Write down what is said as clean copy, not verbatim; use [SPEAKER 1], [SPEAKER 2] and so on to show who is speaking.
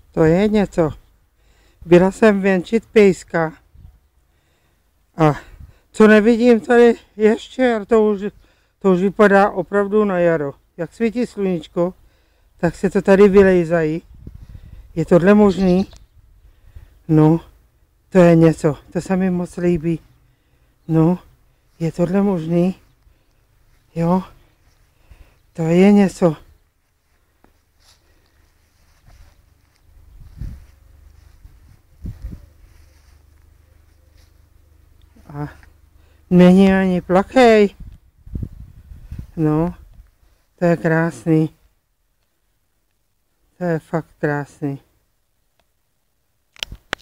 [SPEAKER 1] To je něco. Byla jsem venčit pejska. A co nevidím tady ještě, to už vypadá opravdu na jaro. Jak svítí sluníčko, tak se to tady vylejzají. Je tohle možný? No, to je něco. To se mi moc líbí. No, je tohle možný? Jo, to je něco. A není ani plachej. No, to je krásný. To je fakt krásný.